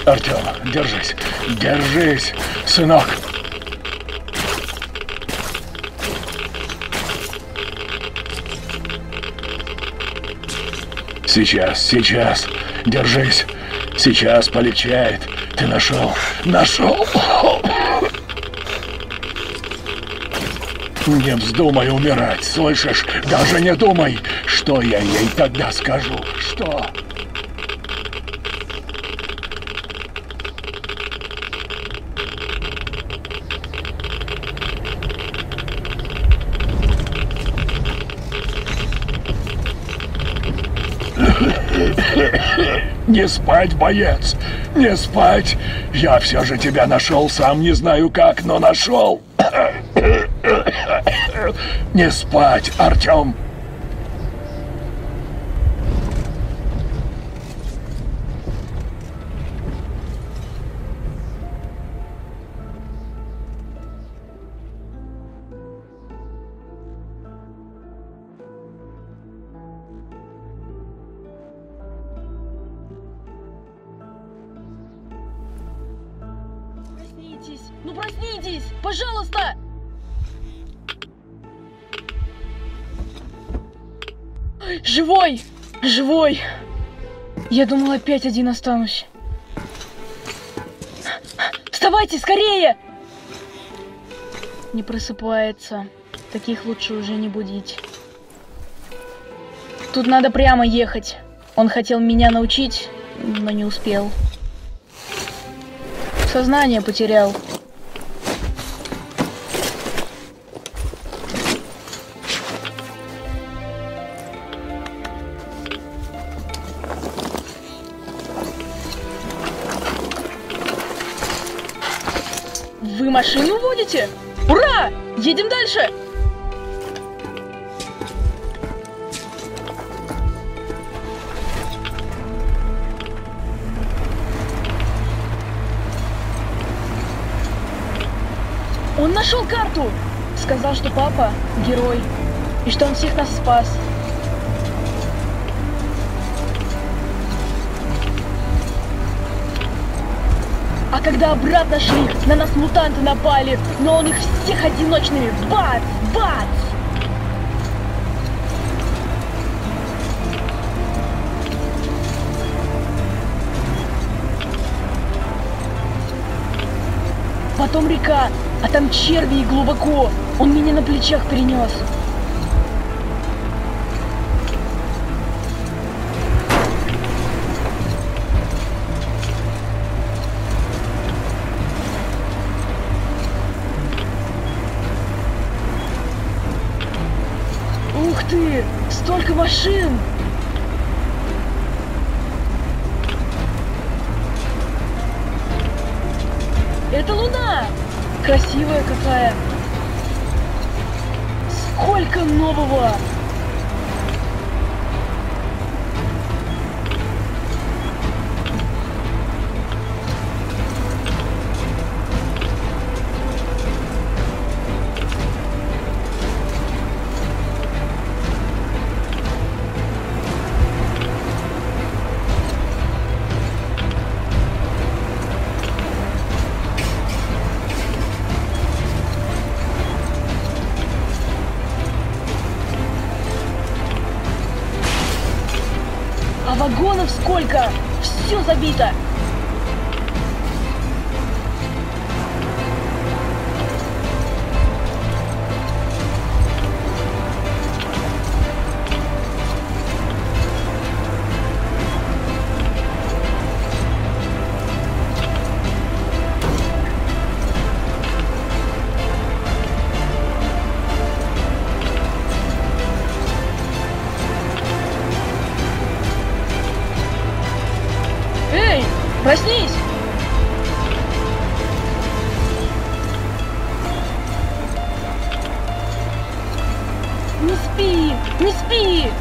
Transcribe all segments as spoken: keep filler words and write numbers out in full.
Артем, держись, держись, сынок. Сейчас, сейчас, держись. Сейчас полегчает. Ты нашел, нашел. Не вздумай умирать, слышишь? Даже не думай, что я ей тогда скажу. Что? Не спать, боец! Не спать! Я все же тебя нашел, сам не знаю как, но нашел! Не спать, Артем! Проснитесь! Ну проснитесь! Пожалуйста! Живой! Живой! Я думал, опять один останусь. Вставайте, скорее! Не просыпается. Таких лучше уже не будить. Тут надо прямо ехать. Он хотел меня научить, но не успел. Сознание потерял. Вы машину водите? Ура! Едем дальше! Он нашел карту! Сказал, что папа герой, и что он всех нас спас. А когда обратно шли, на нас мутанты напали, но он их всех одиночными бац! Бац! Потом река, а там черви и глубоко. Он меня на плечах перенес. Ух ты! Столько машин! Это луна! Красивая какая! Сколько нового! А вагонов сколько? Все забито! Эй, проснись! Не спи, не спи!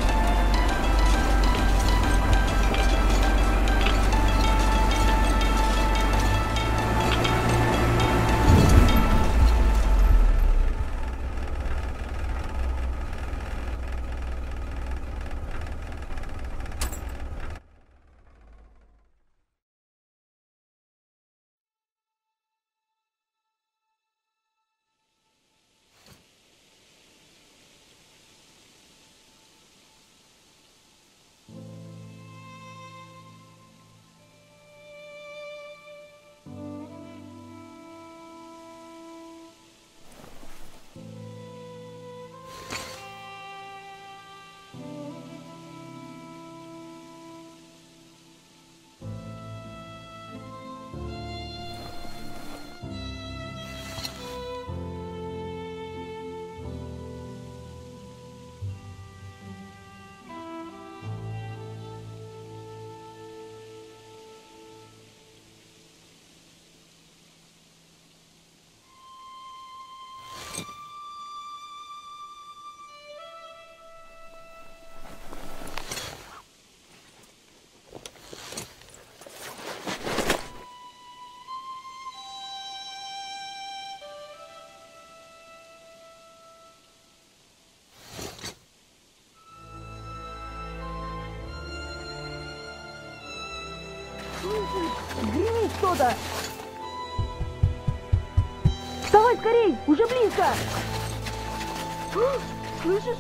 Гремит кто-то! Вставай скорей! Уже близко! Слышишь?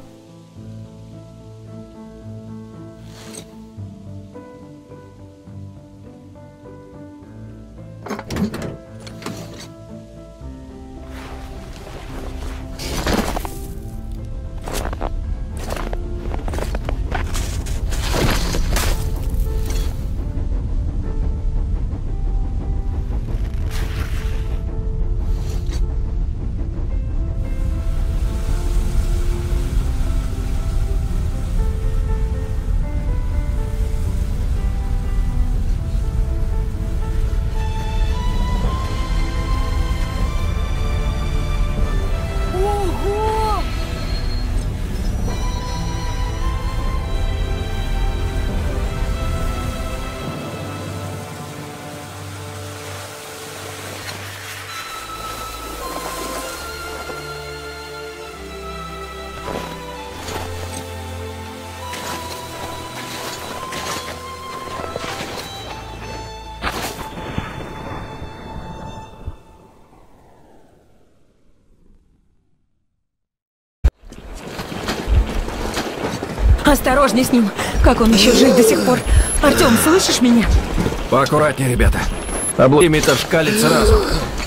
Осторожней с ним. Как он еще жив до сих пор? Артем, слышишь меня? Поаккуратнее, ребята. Облимитов шкалит сразу.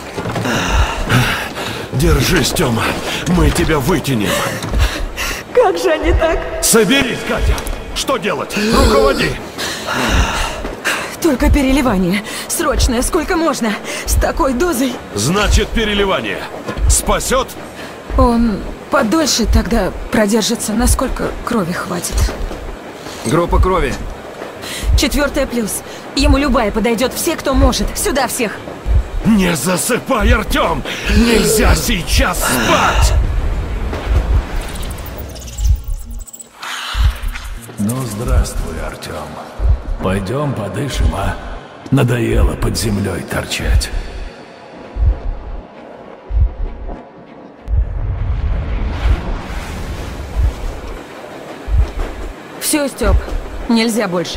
Держись, Тёма. Мы тебя вытянем. Как же они так? Соберись, Катя. Что делать? Руководи. Только переливание. Срочное, сколько можно. С такой дозой. Значит, переливание. Спасет? Он подольше тогда продержится, насколько крови хватит. Группа крови. Четвертая плюс. Ему любая подойдет, все, кто может. Сюда всех. Не засыпай, Артем! Нельзя сейчас спать! Ну, здравствуй, Артем. Пойдем подышим, а? Надоело под землей торчать. Все, Степ, нельзя больше.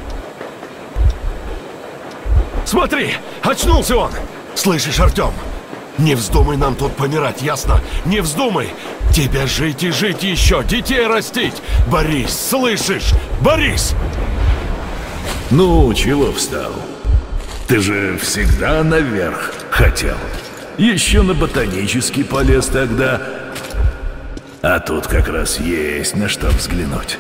Смотри, очнулся он! Слышишь, Артем? Не вздумай нам тут помирать, ясно? Не вздумай! Тебе жить и жить еще, детей растить! Борис, слышишь? Борис! Ну, чего встал? Ты же всегда наверх хотел. Еще на ботанический полез тогда. А тут как раз есть на что взглянуть.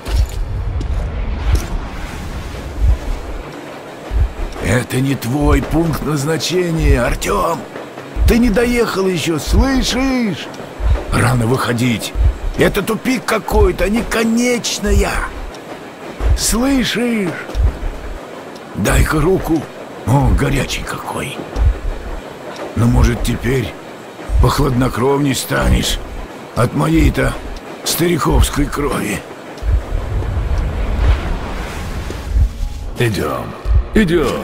Это не твой пункт назначения, Артем. Ты не доехал еще, слышишь? Рано выходить. Это тупик какой-то, а не конечная. Слышишь? Дай-ка руку. О, горячий какой. Ну, может, теперь похладнокровней станешь от моей-то стариковской крови. Идем, идем.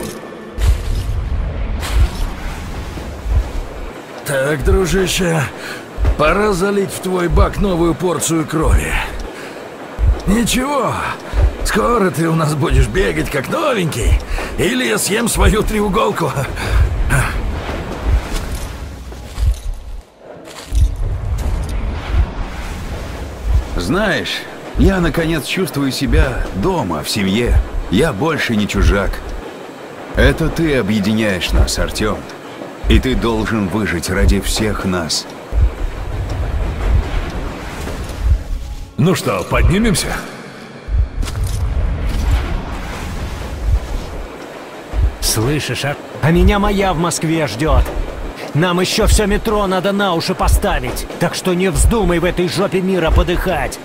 Так, дружище, пора залить в твой бак новую порцию крови. Ничего, скоро ты у нас будешь бегать как новенький, или я съем свою треуголку. Знаешь, я наконец чувствую себя дома, в семье. Я больше не чужак. Это ты объединяешь нас, Артем. И ты должен выжить ради всех нас. Ну что, поднимемся? Слышишь, а? А меня моя в Москве ждет. Нам еще все метро надо на уши поставить. Так что не вздумай в этой жопе мира подыхать.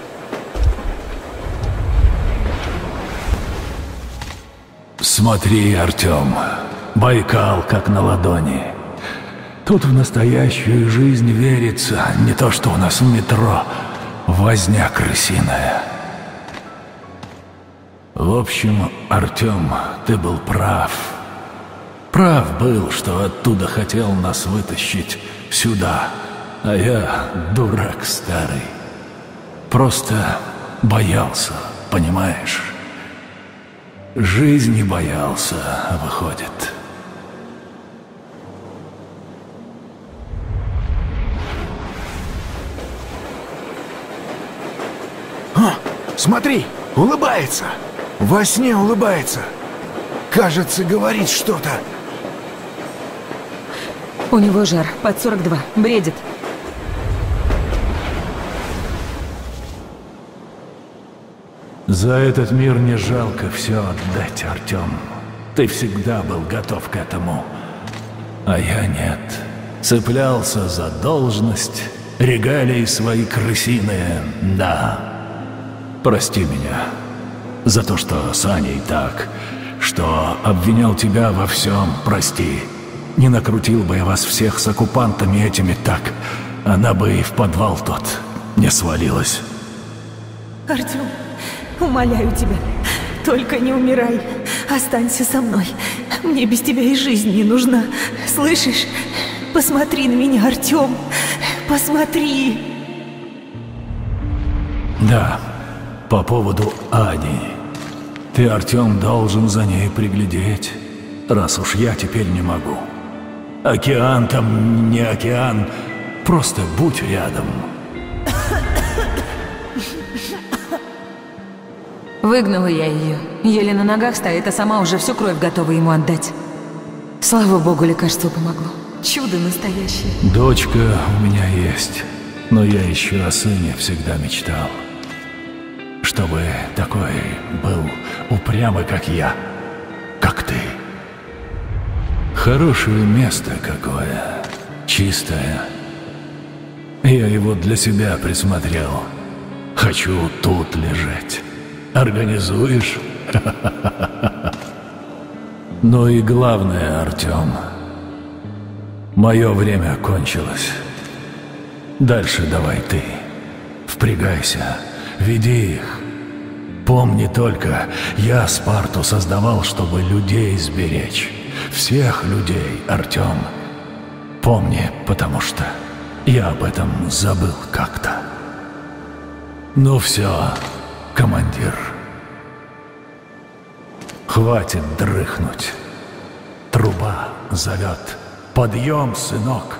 Смотри, Артем, Байкал как на ладони. Тут в настоящую жизнь верится, не то что у нас в метро возня крысиная. В общем, Артем, ты был прав. Прав был, что оттуда хотел нас вытащить сюда, а я дурак старый. Просто боялся, понимаешь? жизни боялся, выходит. О, смотри, улыбается. Во сне улыбается. Кажется, говорит что-то. У него жар под сорок два. Бредит. За этот мир не жалко все отдать, Артем. Ты всегда был готов к этому. А я нет. Цеплялся за должность, регалии свои крысиные, да. Прости меня за то, что с Аней так, что обвинял тебя во всем, прости. Не накрутил бы я вас всех с оккупантами этими так, она бы и в подвал тот не свалилась. Артем, умоляю тебя, только не умирай. Останься со мной. Мне без тебя и жизнь не нужна. Слышишь? Посмотри на меня, Артем. Посмотри. Да, по поводу Ани. Ты, Артем, должен за ней приглядеть, раз уж я теперь не могу. Океан там не океан, просто будь рядом. Выгнала я ее. Еле на ногах стоит, а сама уже всю кровь готова ему отдать. Слава богу, лекарство помогло. Чудо настоящее. Дочка у меня есть, но я еще о сыне всегда мечтал. Чтобы такой был упрямый, как я, как ты. Хорошее место какое, чистое. Я его для себя присмотрел. Хочу тут лежать. Организуешь? Ну и главное, Артем, мое время кончилось. Дальше давай ты. Впрягайся, веди их. Помни только, я Спарту создавал, чтобы людей сберечь. Всех людей, Артем. Помни, потому что я об этом забыл как-то. Ну все, командир. Хватит дрыхнуть. Труба зовет. Подъем, сынок.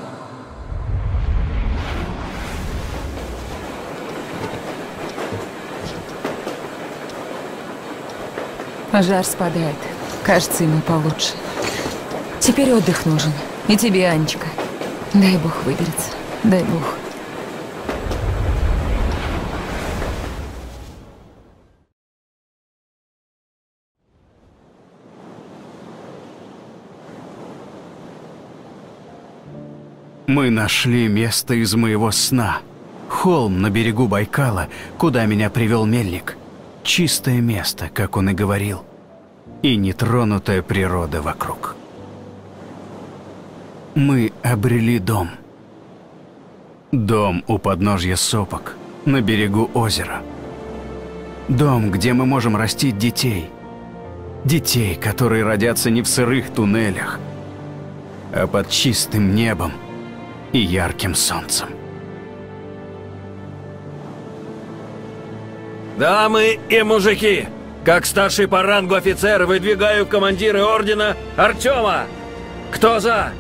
Жар спадает. Кажется, ему получше. Теперь отдых нужен. И тебе, Анечка. Дай бог выберется. Дай бог. Мы нашли место из моего сна. Холм на берегу Байкала, куда меня привел мельник. Чистое место, как он и говорил. И нетронутая природа вокруг. Мы обрели дом. Дом у подножья сопок, на берегу озера. Дом, где мы можем растить детей. Детей, которые родятся не в сырых туннелях, а под чистым небом и ярким солнцем. Дамы и мужики, как старший по рангу офицер выдвигаю командира ордена Артема. Кто за?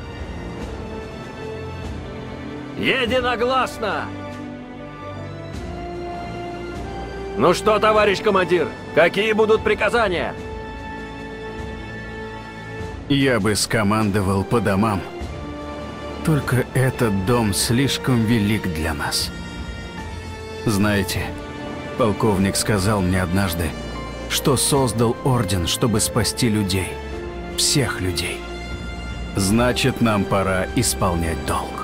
Единогласно! Ну что, товарищ командир, какие будут приказания? Я бы скомандовал по домам. Только этот дом слишком велик для нас. Знаете, полковник сказал мне однажды, что создал орден, чтобы спасти людей. Всех людей. Значит, нам пора исполнять долг.